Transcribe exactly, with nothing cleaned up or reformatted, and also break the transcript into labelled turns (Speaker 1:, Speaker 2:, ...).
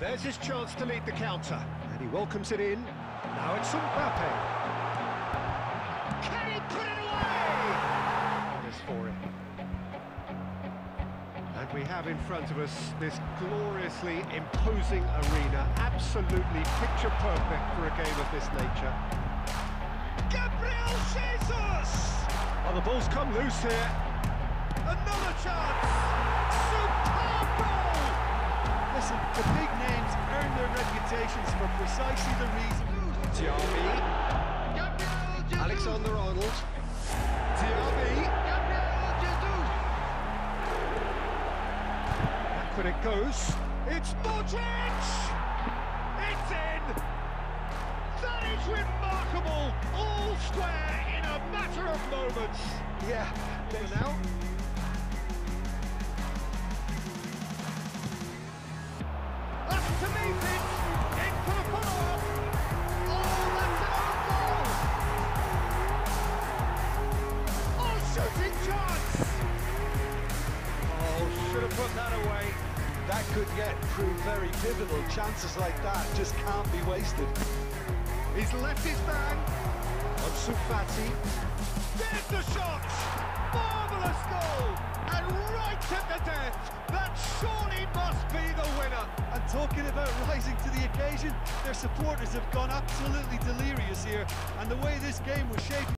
Speaker 1: There's his chance to lead the counter, and he welcomes it in. Now it's Mbappe. Can he put it away? That is for him. And we have in front of us this gloriously imposing arena, absolutely picture perfect for a game of this nature. Gabriel Jesus! Oh, the ball's come loose here. Another chance! Superb goal!
Speaker 2: Listen, the big names earn their reputations for precisely the reason.
Speaker 1: Diaby. Alexander-Arnold. Diaby. Back when it goes. It's Modric! It's in! That is remarkable! All square in a matter of moments.
Speaker 2: Yeah,
Speaker 1: There's now. Up to meet it! In for the follow-up! Oh, that's an own goal! Oh, shooting chance! Oh, should have put that away.
Speaker 2: that could yet prove very pivotal. Chances like that just can't be wasted.
Speaker 1: He's left his man. Ansu Fati. There's the shot! Marvellous goal! And right at the death! That surely must be the winner!
Speaker 2: And talking about rising to the occasion, their supporters have gone absolutely delirious here, and the way this game was shaping